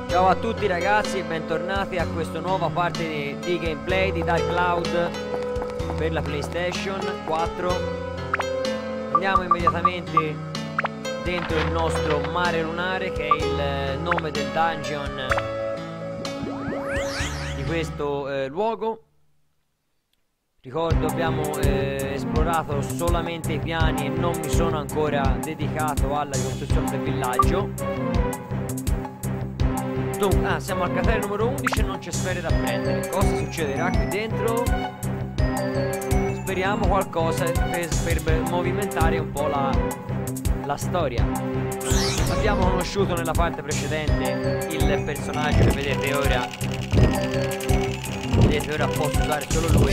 Ciao a tutti ragazzi e bentornati a questa nuova parte di gameplay di Dark Cloud per la PlayStation 4. Andiamo immediatamente dentro il nostro mare lunare, che è il nome del dungeon di questo luogo. Ricordo, abbiamo esplorato solamente i piani e non mi sono ancora dedicato alla ricostruzione del villaggio. Dunque, siamo al cratere numero 11 e non c'è sfere da prendere. Cosa succederà qui dentro? Speriamo qualcosa per movimentare un po' la storia. Abbiamo conosciuto nella parte precedente il personaggio che vedete ora. Vedete ora posso usare solo lui.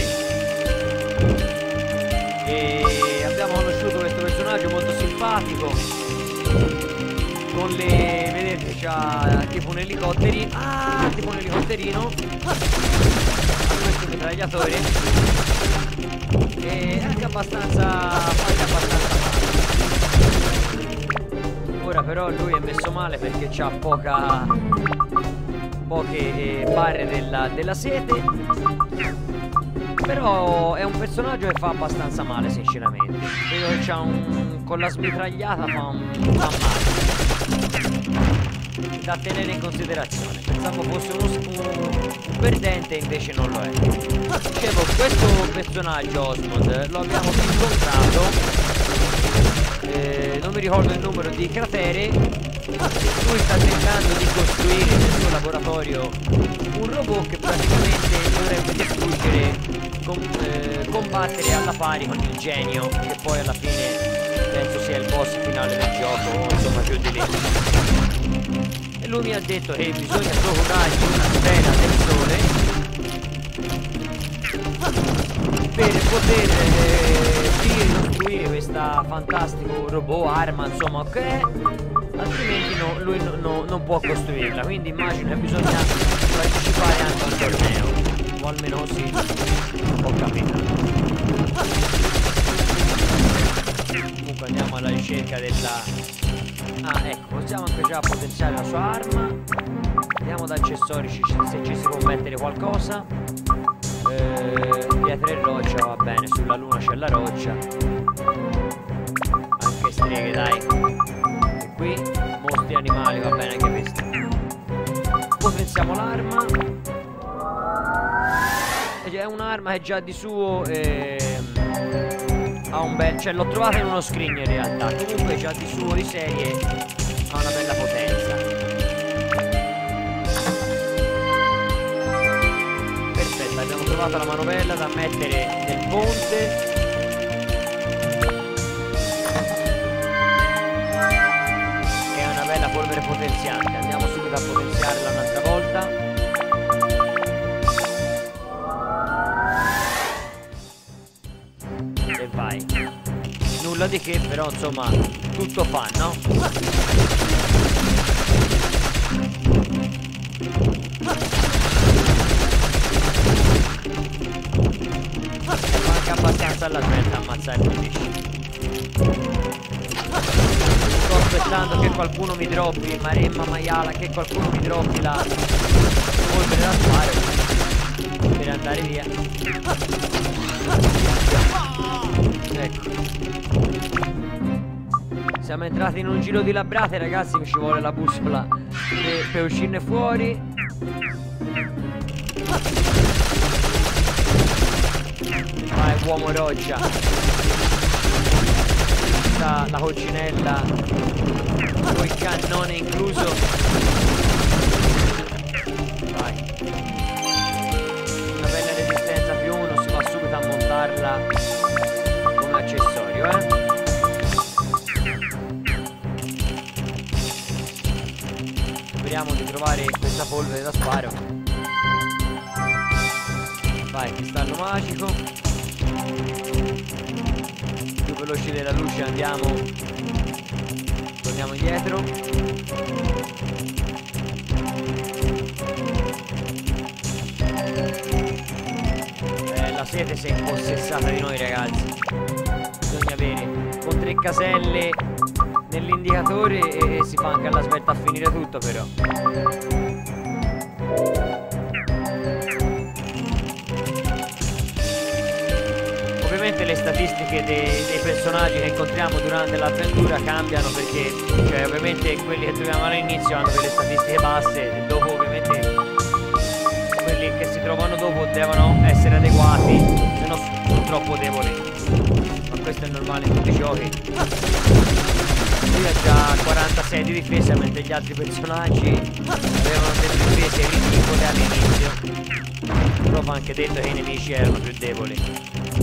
E abbiamo conosciuto questo personaggio molto simpatico, con le, vedete, c'ha tipo un elicotteri, tipo un elicotterino, questo mitragliatore, e anche abbastanza male. Ora però lui è messo male perché c'ha poche barre della sete, però è un personaggio che fa abbastanza male sinceramente. Vedo che c'ha con la smitragliata fa male, da tenere in considerazione. Pensavo fosse un perdente, invece non lo è. Dicevo, questo personaggio Osmond lo abbiamo incontrato, non mi ricordo il numero di cratere. Lui sta tentando di costruire nel suo laboratorio un robot che praticamente dovrebbe distruggere, combattere alla pari con il genio, che poi alla fine penso sia il boss finale del gioco, o insomma più di lì. E lui mi ha detto che bisogna procurargli una sfera del sole per poter ricostruire questa fantastico robot, arma, insomma, ok? Altrimenti lui non può costruirla. Quindi immagino che bisogna partecipare anche a un torneo, o almeno così ho capito. Comunque andiamo alla ricerca della... ecco, possiamo anche già potenziare la sua arma. Vediamo da accessori se ci si può mettere qualcosa. Pietre e roccia, va bene, sulla luna c'è la roccia. Anche streghe, dai. E qui mostri animali, va bene anche questo. Potenziamo l'arma. È un'arma che già di suo ha un bel... cioè l'ho trovata in uno screen in realtà. Comunque già di suo, di serie, ha una bella potenza. Perfetto, abbiamo trovato la manovella da mettere nel ponte. È una bella polvere potenziante. Andiamo subito a potenziarla un'altra volta. E vai. Nulla di che, però insomma tutto fa, no? Manca abbastanza alla svelta ammazzare il nemici. Sto aspettando che qualcuno mi droppi, Maremma maiala, che qualcuno mi droppi la polvere da sparo per andare via. Ecco, siamo entrati in un giro di labrate, ragazzi. Mi ci vuole la bussola per uscirne fuori. Vai uomo roccia. Sta la coccinella con il cannone incluso. Vai. Una bella resistenza più 1, si va subito a montarla come accessorio, Speriamo di trovare questa polvere da sparo. Vai, cristallo magico. Più veloci della luce andiamo. Torniamo indietro. La sete si è impossessata di noi, ragazzi. Bisogna avere con 3 caselle nell'indicatore e si fa anche alla svelta a finire tutto però. Ovviamente le statistiche dei personaggi che incontriamo durante l'avventura cambiano perché, cioè, ovviamente quelli che troviamo all'inizio hanno delle statistiche basse e dopo ovviamente quelli che si trovano dopo devono essere adeguati, se no sono troppo deboli. Ma questo è normale in tutti i giochi. Lui ha già 46 di difesa mentre gli altri personaggi avevano delle difese ridicole all'inizio. Però va anche detto che i nemici erano più deboli.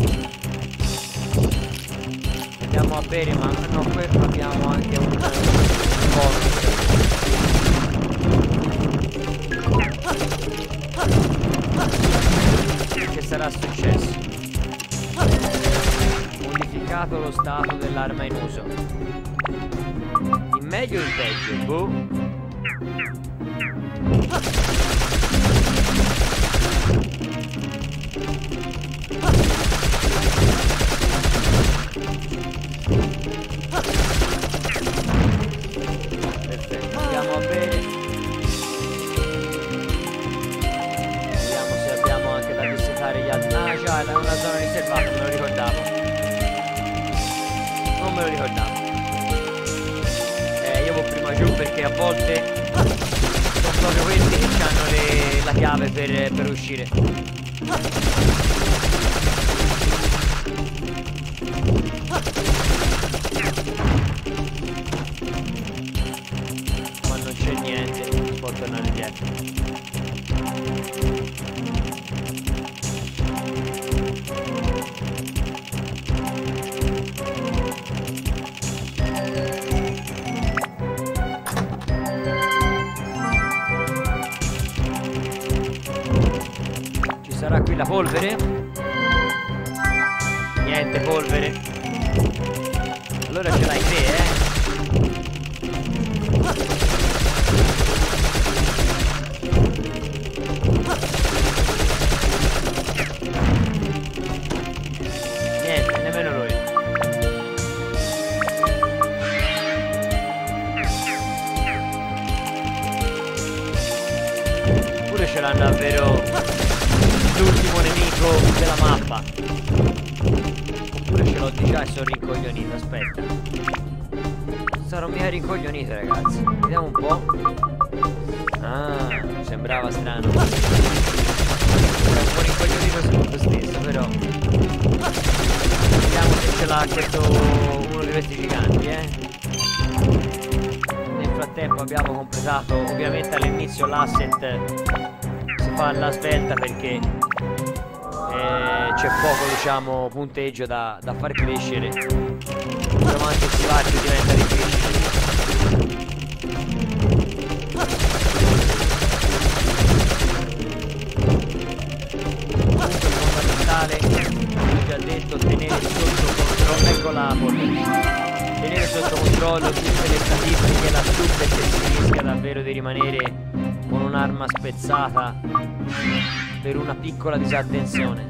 Andiamo a bere, ma no, qui abbiamo anche un bonus. Che sarà successo? Modificato lo stato dell'arma in uso. In meglio o in peggio? Boh. Perfetto, andiamo a bere. Vediamo se abbiamo anche da visitare gli altri. Ah già, era una zona riservata, me lo ricordavo. Non me lo ricordavo. Io vado prima giù perché a volte sono proprio questi che hanno la chiave per uscire. Ma non c'è niente, si può tornare indietro. Ci sarà qui la polvere? Niente polvere. Allora ce l'hai te, Niente, nemmeno lui. Pure ce l'hanno davvero l'ultimo nemico della mappa. Oppure ce l'ho di già e sono rincoglionito, aspetta. Sarò mica rincoglionito, ragazzi. Vediamo un po'. Ah, sembrava strano. Era un po' rincoglionito su me stesso, però. Vediamo se ce l'ha questo, uno di questi giganti, Nel frattempo abbiamo completato, ovviamente all'inizio l'asset si fa alla svelta perché c'è poco, diciamo, punteggio da far crescere. Più avanti si va più diventa difficile. Comunque è fondamentale, come ho già detto, tenere sotto controllo, ecco la polvere, tenere sotto controllo tutte le statistiche lassù perché si rischia davvero di rimanere con un'arma spezzata per una piccola disattenzione.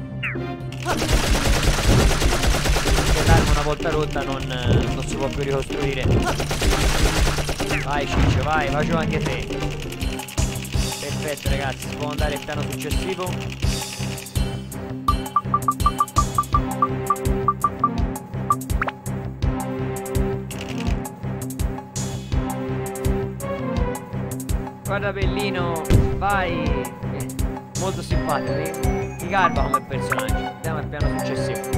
L'arma una volta rotta non si può più ricostruire. Vai Ciccio, vai giù anche te. Perfetto ragazzi, si può andare al piano successivo. Guarda Bellino, vai. Molto simpatico, mi garba come personaggio. Andiamo al piano successivo.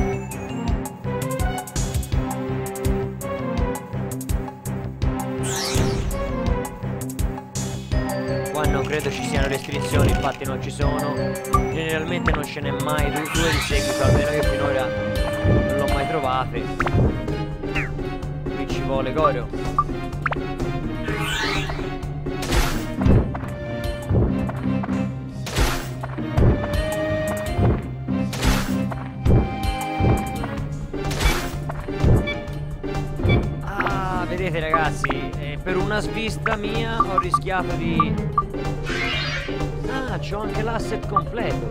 Qua non credo ci siano restrizioni, infatti non ci sono. Generalmente non ce n'è mai due di seguito, almeno io finora non l'ho mai trovate. Qui ci vuole Goro. Vedete ragazzi, per una svista mia ho rischiato di... Ah, c'ho anche l'asset completo.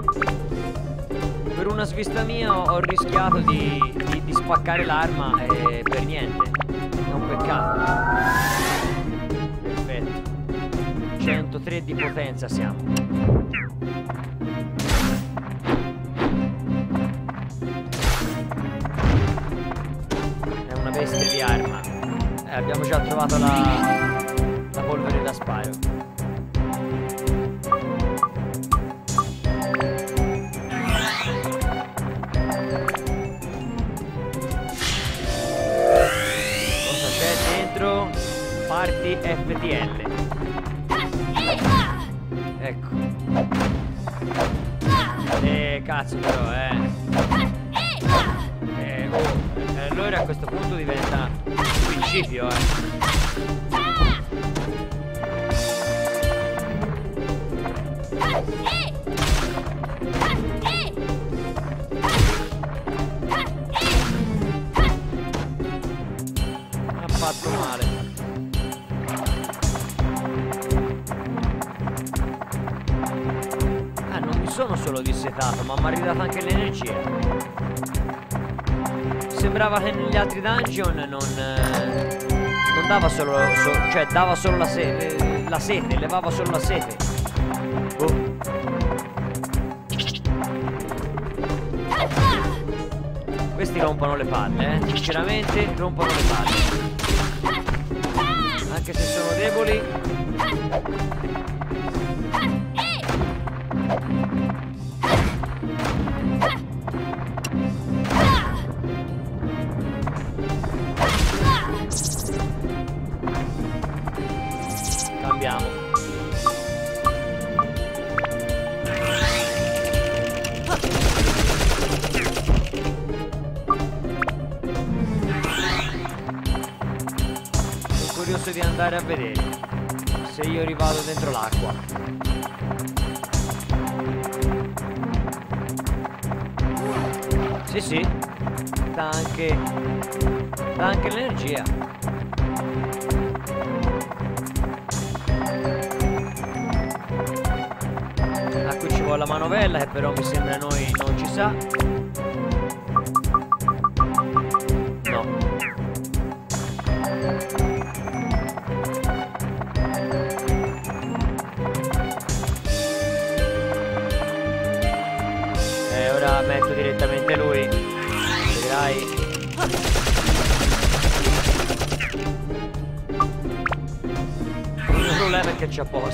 Per una svista mia ho rischiato di spaccare l'arma e per niente. È un peccato. scatole. Perfetto. 103 di potenza siamo. È una bestia di arma. Abbiamo già trovato la polvere da sparo. Cosa c'è dentro? Parti FTL. Ecco. Cazzo però, allora a questo punto diventa un principio, Ha fatto male. Non mi sono solo dissetato, ma mi ha ridato anche l'energia. Sembrava che negli altri dungeon non dava solo, cioè dava solo la sete, levava solo la sete. Questi rompono le palle, sinceramente rompono le palle. Anche se sono deboli. Cambiamo. Sono curioso di andare a vedere se io rivado dentro l'acqua. Sì, sì, dà anche l'energia. A qui ci vuole la manovella che però mi sembra a noi non ci sa. No. Ora metto direttamente lui. Vedrai. Il problema è che c'è poco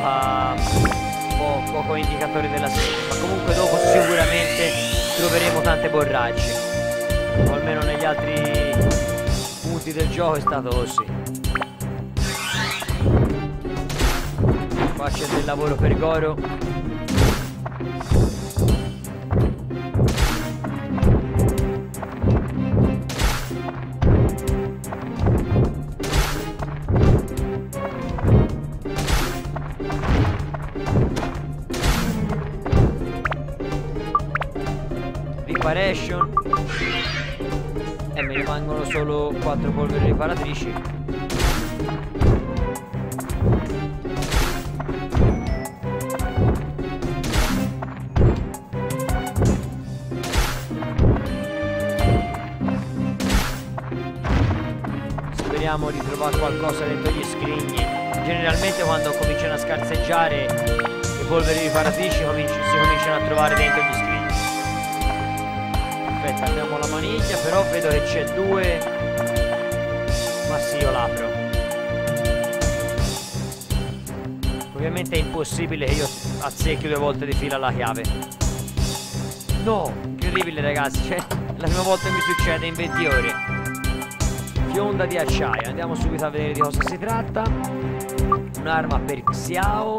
indicatore della sete, ma comunque dopo sicuramente troveremo tante borracce, o almeno negli altri punti del gioco è stato così. Qua c'è del lavoro per Goro. Reparation. E mi rimangono solo 4 polveri riparatrici. Speriamo di trovare qualcosa dentro gli scrigni. Generalmente quando cominciano a scarseggiare le polveri riparatrici si cominciano a trovare dentro gli scrigni. Aspetta, abbiamo la maniglia, però vedo che c'è 2. Ma sì, io l'apro. Ovviamente è impossibile che io azzecchi 2 volte di fila la chiave. No, incredibile ragazzi, cioè, la prima volta che mi succede in 20 ore. Fionda di acciaio, andiamo subito a vedere di cosa si tratta. Un'arma per Xiao.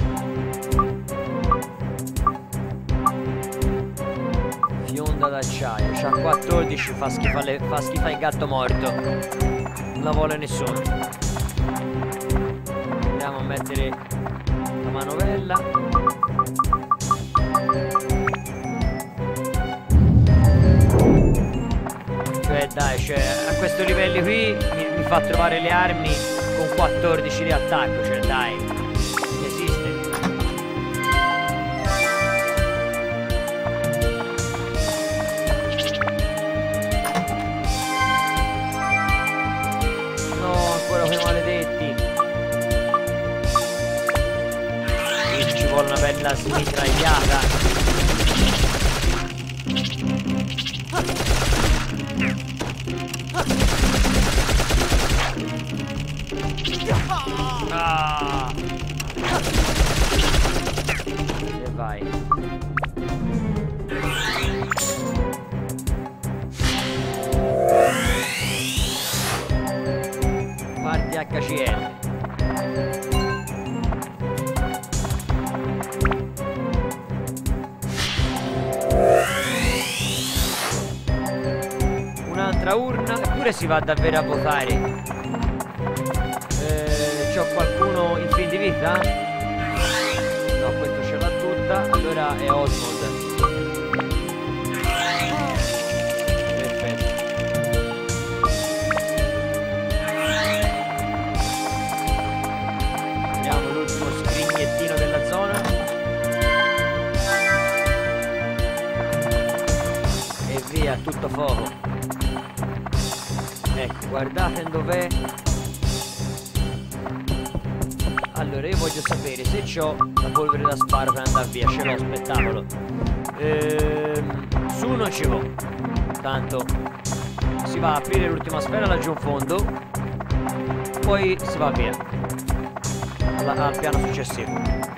Fionda d'acciaio, c'ha 14, fa schifo il gatto morto. Non la vuole nessuno. Andiamo a mettere la manovella. Cioè dai, a questo livello qui mi fa trovare le armi con 14 di attacco, cioè dai, non esiste. No, bella smitragliata. Ah. E vai. Parti HCL. Un'altra urna, eppure si va davvero a votare. C'ho qualcuno in fin di vita? No, questo ce l'ha tutta. Allora è Osmond. Perfetto. Vediamo l'ultimo scrignettino della zona. E via, tutto fuoco. Ecco, guardate dov'è. Allora io voglio sapere se c'ho la polvere da sparo per andare via. Ce l'ho, spettacolo. Su non ci vo. Tanto si va a aprire l'ultima sfera laggiù in fondo, poi si va via al piano successivo.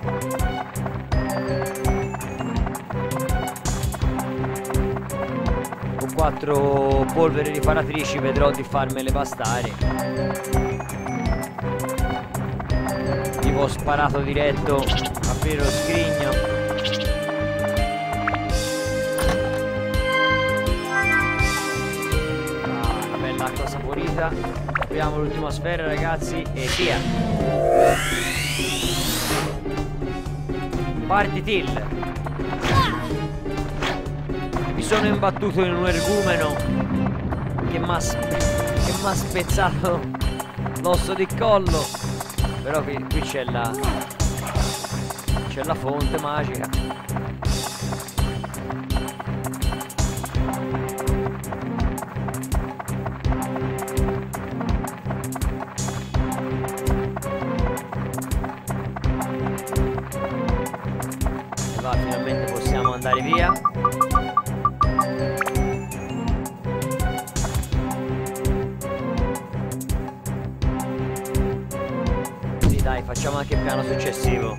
Con 4 polveri riparatrici vedrò di farmele bastare. Ho sparato diretto a aprire lo scrigno. Una bella acqua saporita. Apriamo l'ultima sfera ragazzi e via. Party till. Mi sono imbattuto in un ergumeno che m'ha spezzato l'osso di collo. Però qui c'è la fonte magica. E va, finalmente possiamo andare via. Dai, facciamo anche il piano successivo.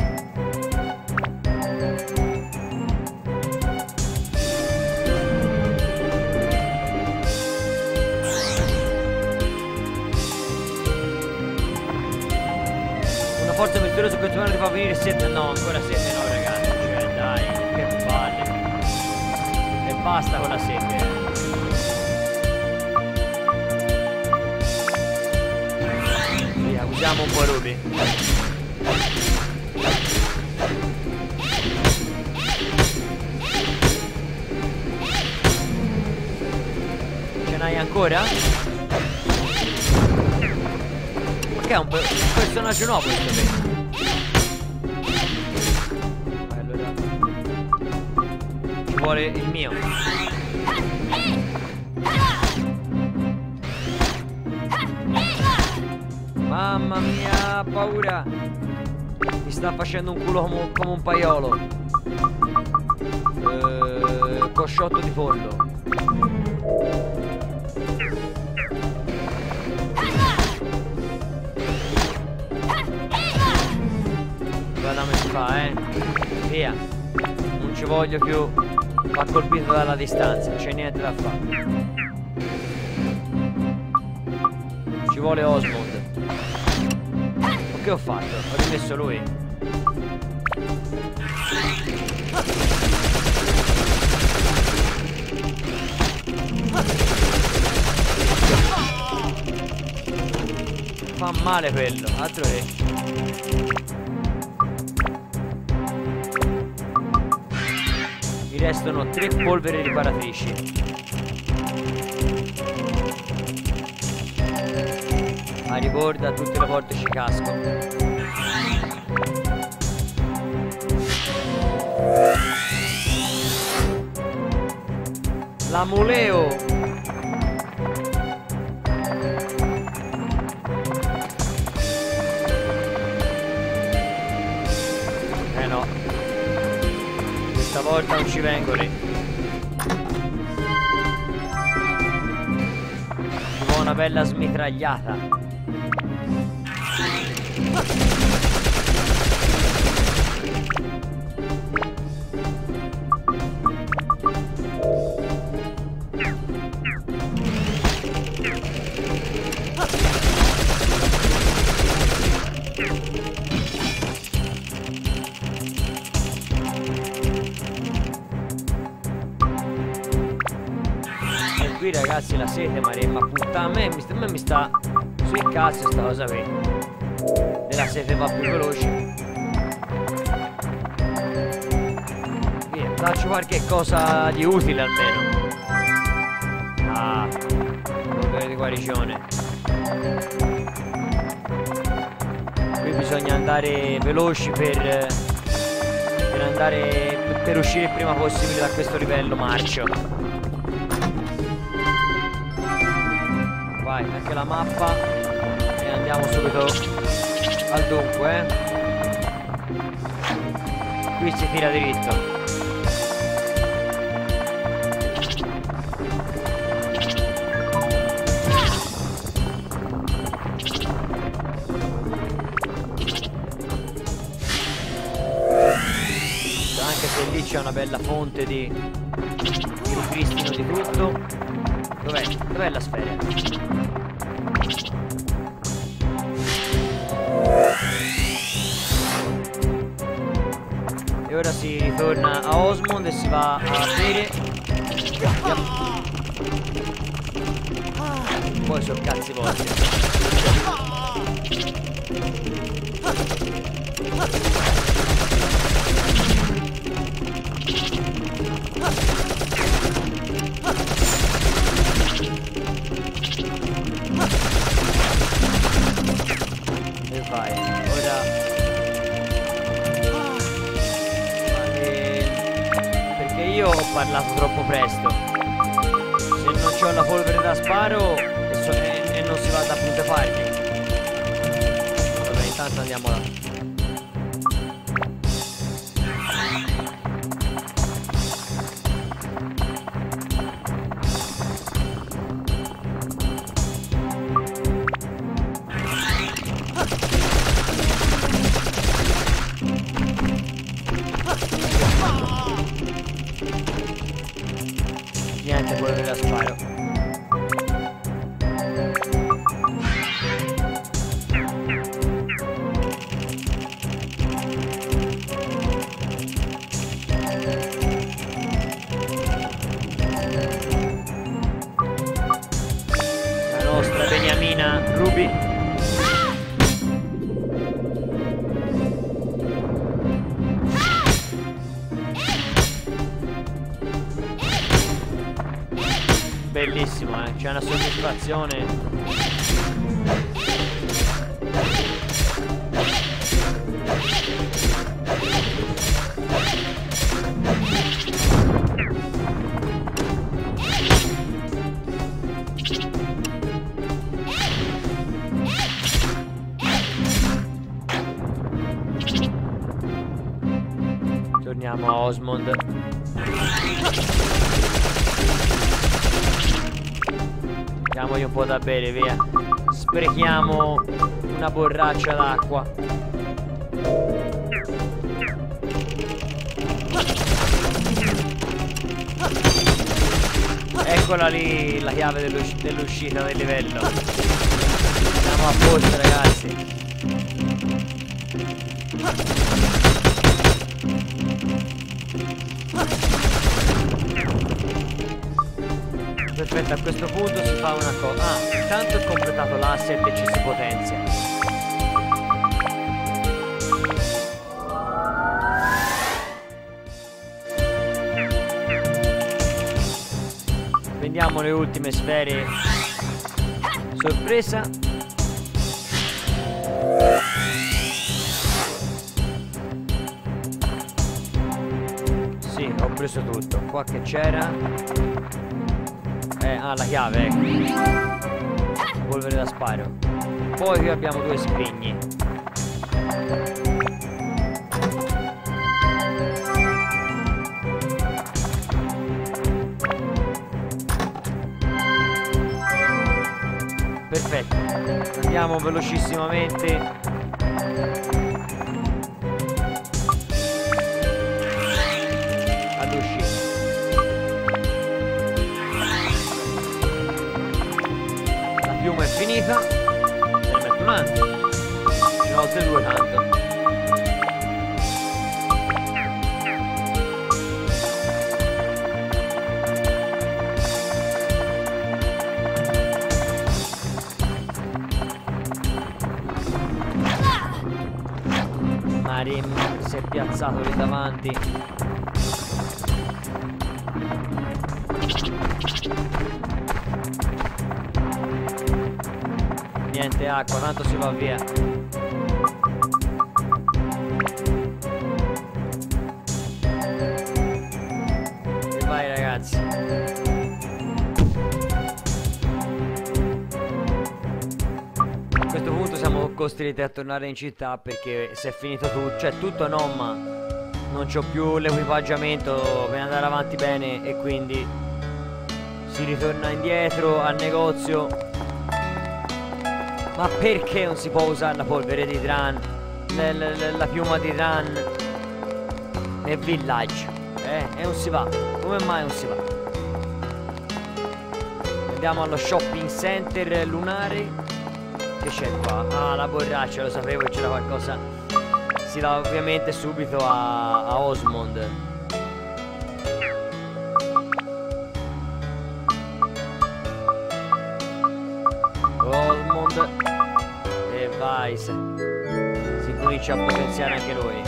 Una forza misteriosa continuare a venire 7. No, ancora 7 no ragazzi. Cioè dai, che palle. E basta con la 7. Usiamo un po' rubi. Ce n'hai ancora? Ma che è un personaggio nuovo questo? Allora ci vuole il mio. Mamma mia, paura. Mi sta facendo un culo come un paiolo. Cosciotto di pollo. Guarda come si fa, via. Non ci voglio più. Va colpito dalla distanza. C'è niente da fare. Ci vuole Osmond. Che ho fatto? Ho rimesso lui. Fa male quello, altro che. Mi restano 3 polveri riparatrici. A ricorda, tutte le volte ci casco. La muleo. No, stavolta non ci vengo lì. Ci vuole una bella smitragliata. Qui ragazzi la sete ma puttana, a me mi sta sui cazzi sta cosa qui. Della sete va più veloce. Via, faccio qualche cosa di utile almeno. Ah, polvere di guarigione. Qui bisogna andare veloci per uscire il prima possibile da questo livello marcio. Vai, anche la mappa e andiamo subito al dunque, Qui si tira dritto. Anche se lì c'è una bella fonte di ripristino di tutto. Dov'è la sfera? E ora si ritorna a Osmond e si va a bere. Poi sono cazzi vostri. E vai, ora perché io ho parlato troppo presto. Se non c'ho la polvere da sparo e non si va da punte parti. Vabbè, intanto andiamo là. Niente, quello della sparo. La nostra beniamina Ruby. Bellissimo, c'è una soddisfazione. Torniamo a Osmond. Diamogli un po' da bere, via. Sprechiamo una borraccia d'acqua. Eccola lì la chiave dell'uscita del livello. Siamo a posto, ragazzi. Perfetto, a questo punto si fa una cosa. Ah, intanto è completato l'asset e ci si potenzia. Prendiamo le ultime sfere sorpresa. Sì, ho preso tutto. Qua che c'era? La chiave, ecco. Polvere da sparo. Poi qui abbiamo due scrigni. Perfetto. Andiamo velocissimamente. Ad uscire. La piuma è finita. Se ne metto un altro. Ne ho altre due tanto. Marim si è piazzato lì davanti. Niente acqua, tanto si va via. E vai ragazzi. A questo punto siamo costretti a tornare in città perché si è finito tutto, cioè tutto no, ma non c'ho più l'equipaggiamento per andare avanti bene e quindi si ritorna indietro al negozio. Ma perché non si può usare la polvere di Tran, la piuma di Tran nel villaggio? E non si va, come mai non si va? Andiamo allo shopping center lunare. Che c'è qua? Ah, la borraccia, lo sapevo che c'era qualcosa. Si va ovviamente subito a Osmond. Osmond. E vai, si comincia a potenziare anche lui.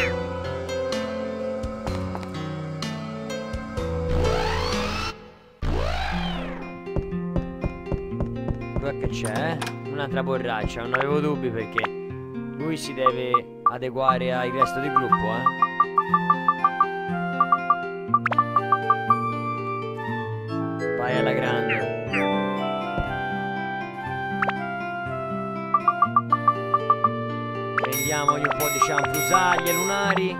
Dov'è che c'è? Un'altra borraccia, non avevo dubbi perché lui si deve adeguare al resto del gruppo, Vai alla grande. Prendiamogli un po' di cianfrusaglie lunari.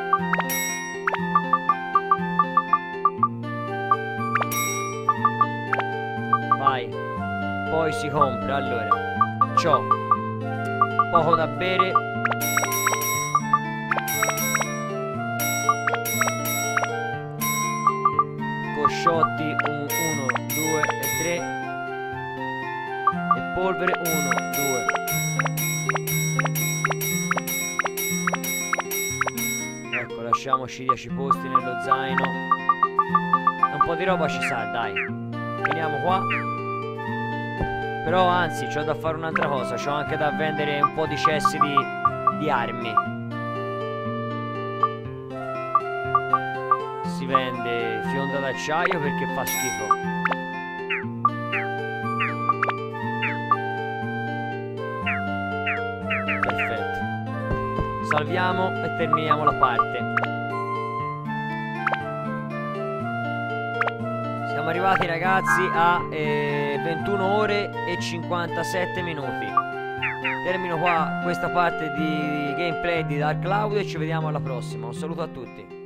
Vai. Poi si compra, allora c'ho poco da bere. Cosciotti 1, 2 e 3. E polvere 1, 2. Ecco, lasciamoci 10 posti nello zaino. Un po' di roba ci sa, dai. Veniamo qua. Però anzi, c'ho da fare un'altra cosa. C'ho anche da vendere un po' di cessi di armi. Si vende fionda d'acciaio perché fa schifo. Perfetto. Salviamo e terminiamo la parte. Siamo arrivati ragazzi a 21 ore e 57 minuti. Termino qua questa parte di gameplay di Dark Cloud e ci vediamo alla prossima. Un saluto a tutti.